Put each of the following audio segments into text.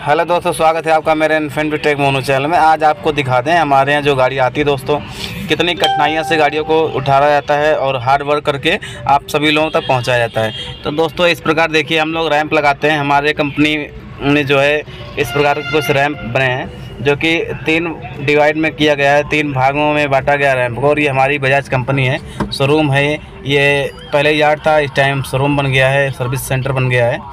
Hello दोस्तों, स्वागत है आपका मेरे इन्फिनिटी टेक मोनू चैनल में। आज आपको दिखाते हैं हमारे यहाँ जो गाड़ी आती है दोस्तों, कितनी कठिनाइयों से गाड़ियों को उठाया जाता है और हार्ड वर्क करके आप सभी लोगों तक पहुँचाया जाता है। तो दोस्तों इस प्रकार देखिए, हम लोग रैंप लगाते हैं। हमारे कंपनी में जो है इस प्रकार के कुछ रैंप बने हैं जो कि 3 डिवाइड में किया गया है, 3 भागों में बांटा गया रैंप को। और ये हमारी बजाज कंपनी है, शोरूम है। ये पहले यार्ड था, इस टाइम शोरूम बन गया है, सर्विस सेंटर बन गया है,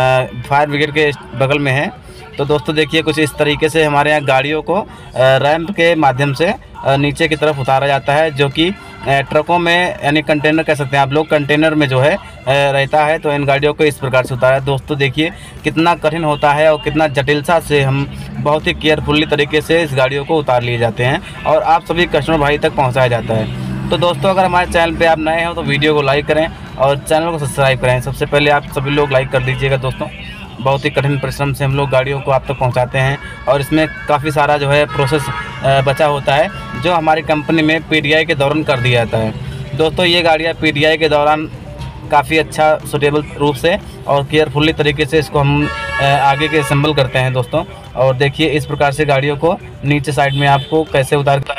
फायर ब्रिगेड के बगल में है। तो दोस्तों देखिए, कुछ इस तरीके से हमारे यहाँ गाड़ियों को रैंप के माध्यम से नीचे की तरफ उतारा जाता है, जो कि ट्रकों में यानी कंटेनर कह सकते हैं आप लोग, कंटेनर में जो है रहता है। तो इन गाड़ियों को इस प्रकार से उतारा। दोस्तों देखिए कितना कठिन होता है और कितना जटिलता से हम बहुत ही केयरफुली तरीके से इस गाड़ियों को उतार लिए जाते हैं और आप सभी कस्टमर भाई तक पहुँचाया जाता है। तो दोस्तों अगर हमारे चैनल पे आप नए हो तो वीडियो को लाइक करें और चैनल को सब्सक्राइब करें। सबसे पहले आप सभी लोग लाइक कर दीजिएगा दोस्तों। बहुत ही कठिन परिश्रम से हम लोग गाड़ियों को आप तक पहुंचाते हैं और इसमें काफ़ी सारा जो है प्रोसेस बचा होता है, जो हमारी कंपनी में पीडीआई के दौरान कर दिया जाता है। दोस्तों ये गाड़ियाँ पीडीआई के दौरान काफ़ी अच्छा सूटेबल रूप से और केयरफुली तरीके से इसको हम आगे के असेंबल करते हैं दोस्तों। और देखिए इस प्रकार से गाड़ियों को नीचे साइड में आपको कैसे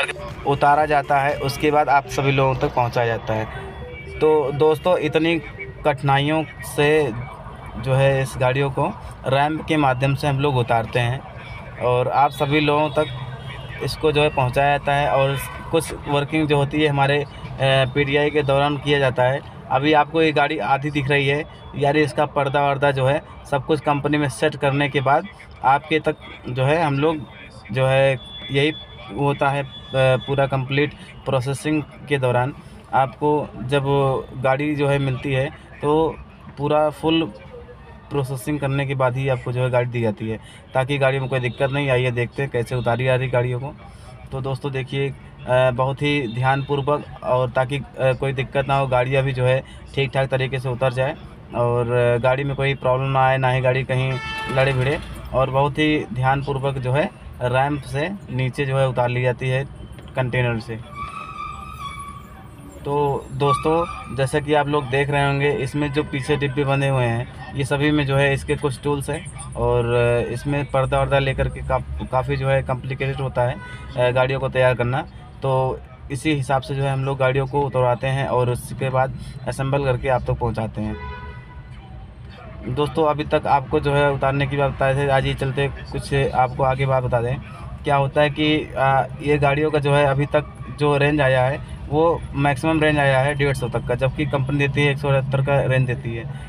उतारा जाता है, उसके बाद आप सभी लोगों तक पहुँचाया जाता है। तो दोस्तों इतनी कठिनाइयों से जो है इस गाड़ियों को रैंप के माध्यम से हम लोग उतारते हैं और आप सभी लोगों तक इसको जो है पहुंचाया जाता है। और कुछ वर्किंग जो होती है हमारे पीडीआई के दौरान किया जाता है। अभी आपको ये गाड़ी आधी दिख रही है, यानी इसका पर्दा वर्दा जो है सब कुछ कंपनी में सेट करने के बाद आपके तक जो है हम लोग जो है यही होता है पूरा कंप्लीट प्रोसेसिंग के दौरान। आपको जब गाड़ी जो है मिलती है तो पूरा फुल प्रोसेसिंग करने के बाद ही आपको जो है गाड़ी दी जाती है, ताकि गाड़ी में कोई दिक्कत नहीं आई है। देखते हैं कैसे उतारी जा रही गाड़ियों को। तो दोस्तों देखिए बहुत ही ध्यानपूर्वक, और ताकि कोई दिक्कत ना हो, गाड़ियाँ भी जो है ठीक ठाक तरीके से उतर जाए और गाड़ी में कोई प्रॉब्लम ना आए, ना ही गाड़ी कहीं लड़े भिड़े। और बहुत ही ध्यानपूर्वक जो है रैंप से नीचे जो है उतार ली जाती है कंटेनर से। तो दोस्तों जैसा कि आप लोग देख रहे होंगे, इसमें जो पीछे डिब्बे बने हुए हैं ये सभी में जो है इसके कुछ टूल्स हैं और इसमें पर्दा वर्दा लेकर के काफ़ी जो है कॉम्प्लिकेटेड होता है गाड़ियों को तैयार करना। तो इसी हिसाब से जो है हम लोग गाड़ियों को उतरवाते हैं और उसके बाद असेंबल करके आप तक पहुंचाते हैं। दोस्तों अभी तक आपको जो है उतारने की बात बताए थे, आज ये चलते कुछ आपको आगे बात बता दें। क्या होता है कि ये गाड़ियों का जो है अभी तक जो रेंज आया है वो मैक्सिमम रेंज आया है 150 तक का, जबकि कंपनी देती है 178 का रेंज देती है।